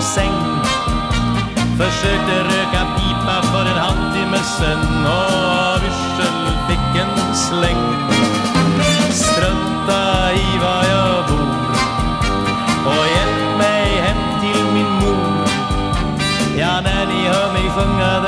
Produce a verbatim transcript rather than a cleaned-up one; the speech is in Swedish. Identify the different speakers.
Speaker 1: säng. Försökte röka pipa för en halvtimme sen och av yrsel fick en släng. Strunta i var jag bor och hjälp mig hem till min mor. Ja, när ni hör mig sjunga